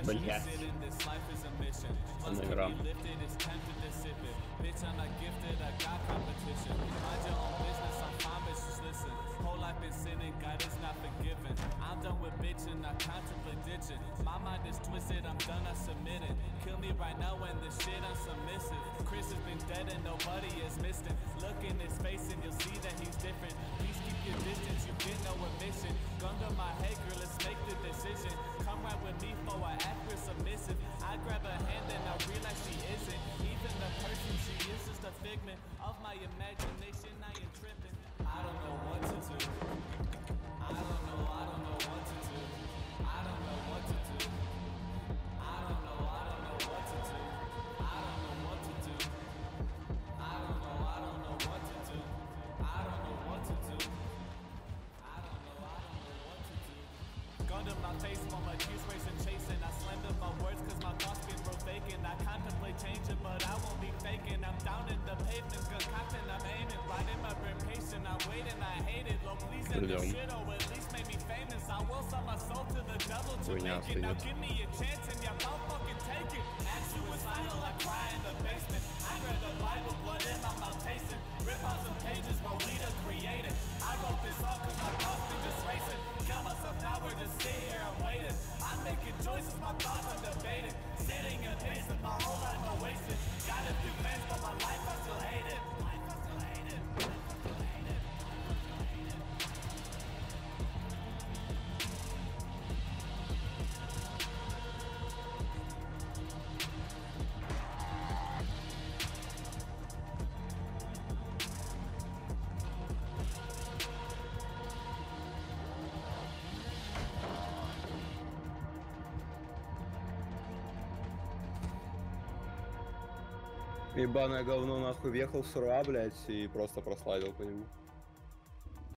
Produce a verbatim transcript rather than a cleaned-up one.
Блять. Он игра. I'm done with bitching, I contemplate ditching. My mind is twisted, I'm done, I submitted. Kill me right now when the shit I'm submissive. Chris has been dead and nobody has missed him. Look in his face and you'll see that he's different. Please keep your distance, you get no admission. Gun to my head, girl, let's make the decision. Come right with me for an accurate submissive. I grab her hand and I realize she isn't. Even the person she is just a figment of my imagination, I am tripping. I don't know what to do. I don't know, I don't know what to do. I don't know what to do. I don't know, I don't know what to do. I don't know what to do. I don't know, I don't know what to do. I don't know what to do. I don't know, I don't know what to do. Gun to my face while my juice racing chasing. I slander my words cause my thoughts been real vacant. I contemplate changing but I won't be faking. I'm down in the pavement, concocting, I'm aiming. Riding my brain patient, I'm waiting, I hate it. Lord, please end this shit or at least make me famous. I will sell my soul to the devil to make it. Now give me a chance and y'all don't fucking take it. Act suicidal, I cry in the basement. I read the Bible, blood in my mouth tasting. Rip out some pages while we the created. I wrote this song cause my thoughts been just racing. Kill myself now, we're just sit here and waiting. I'm making choices, my thoughts are debated. Sitting and pacing, my whole life I wasted. Got a few fans, but my life I still hate it. Life I still hate it. Life I still hate it. Ебаное говно нахуй въехал в сура, блять, и просто прославил по нему.